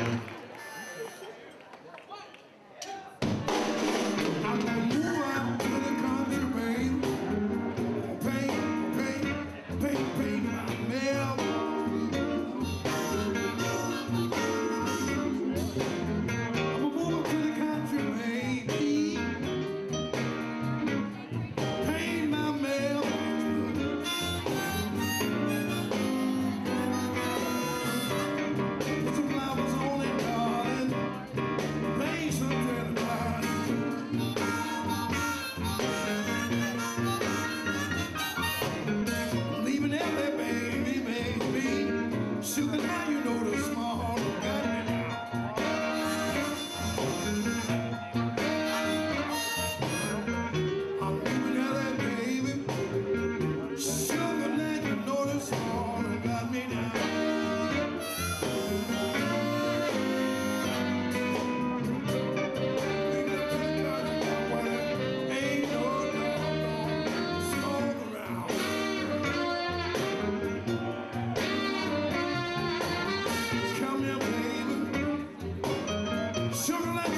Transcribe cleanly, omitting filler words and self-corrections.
I'm gonna move out to the country, baby. Paint my mailbox blue. I'm gonna move up to the country, baby. Paint my mailbox blue. Put some flowers on it, darling. Paint something about it. Leaving LA, baby. Sugar, now you know the small got me now. I'm leaving LA, baby. Sugar, now you know the small got me now. Ain't no doggone smoke around. Come here, baby. Sugar, let